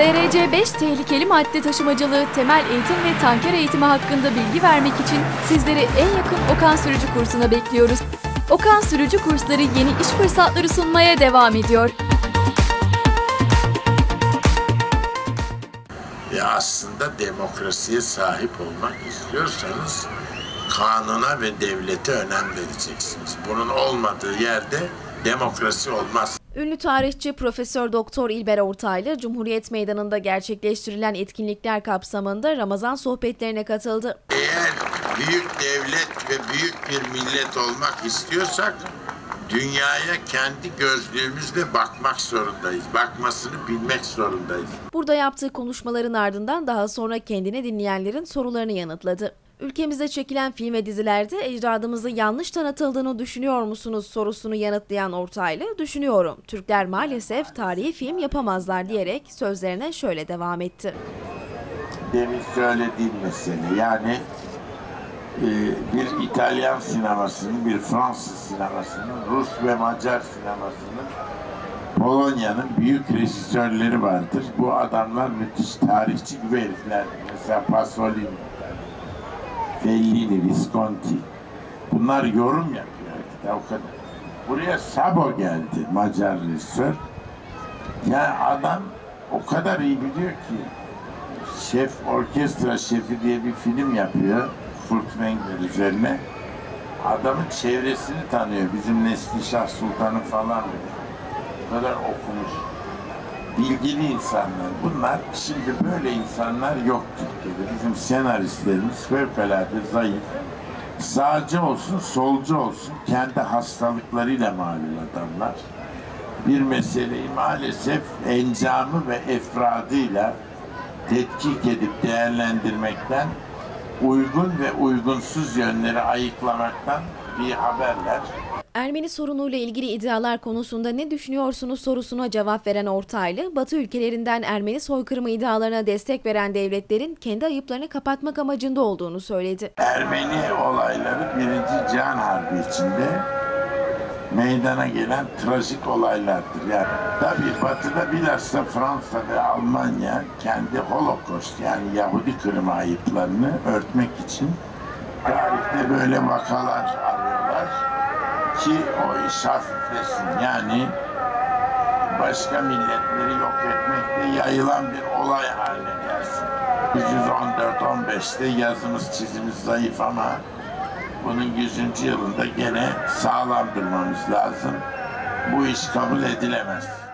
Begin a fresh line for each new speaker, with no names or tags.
TRC 5 tehlikeli madde taşımacılığı, temel eğitim ve tanker eğitimi hakkında bilgi vermek için sizleri en yakın Okan Sürücü kursuna bekliyoruz. Okan Sürücü kursları yeni iş fırsatları sunmaya devam ediyor.
Aslında demokrasiye sahip olmak istiyorsanız kanuna ve devlete önem vereceksiniz. Bunun olmadığı yerde demokrasi olmaz.
Ünlü tarihçi Profesör Doktor İlber Ortaylı, Cumhuriyet Meydanı'nda gerçekleştirilen etkinlikler kapsamında Ramazan sohbetlerine katıldı.
Eğer büyük devlet ve büyük bir millet olmak istiyorsak dünyaya kendi gözlüğümüzle bakmak zorundayız. Bakmasını bilmek zorundayız.
Burada yaptığı konuşmaların ardından daha sonra kendini dinleyenlerin sorularını yanıtladı. Ülkemizde çekilen film ve dizilerde ecdadımızı yanlış tanıtıldığını düşünüyor musunuz sorusunu yanıtlayan Ortaylı, düşünüyorum. Türkler maalesef tarihi film yapamazlar diyerek sözlerine şöyle devam etti.
Demin söylediğim mesele, yani bir İtalyan sinemasının, bir Fransız sinemasının, Rus ve Macar sinemasının, Polonya'nın büyük rejisörleri vardır. Bu adamlar müthiş tarihçi gibi herifler. Mesela Pasolini, Fellini, Visconti. Bunlar yorum yapıyor. O kadar. Buraya Sabo geldi, Macar rejisör. Yani adam o kadar iyi biliyor ki, Şef, Orkestra Şefi diye bir film yapıyor. Furtwängler üzerine. Adamın çevresini tanıyor. Bizim Neslişah Sultan'ı falan biliyor. O kadar okumuş. Bilgili insanlar. Bunlar, şimdi böyle insanlar yok Türkiye'de. Bizim senaristlerimiz fevkalade zayıf. Sağcı olsun, solcu olsun, kendi hastalıklarıyla malum adamlar. Bir meseleyi maalesef encamı ve efradıyla tetkik edip değerlendirmekten, uygun ve uygunsuz yönleri ayıklamaktan bir haberler.
Ermeni sorunuyla ilgili iddialar konusunda ne düşünüyorsunuz sorusuna cevap veren Ortaylı, Batı ülkelerinden Ermeni soykırımı iddialarına destek veren devletlerin kendi ayıplarını kapatmak amacında olduğunu söyledi.
Ermeni olayları Birinci Cihan Harbi içinde meydana gelen trajik olaylardır. Yani tabii Batı'da bilhassa Fransa ve Almanya kendi Holocaust, yani Yahudi kırımı ayıplarını örtmek için tarihte böyle vakalar arıyorlar ki o iş hafiflesin. Yani başka milletleri yok etmekte yayılan bir olay haline gelsin. 114-15'te yazımız çizimiz zayıf ama bunun 100. yılında gene sağlam durmamız lazım. Bu iş kabul edilemez.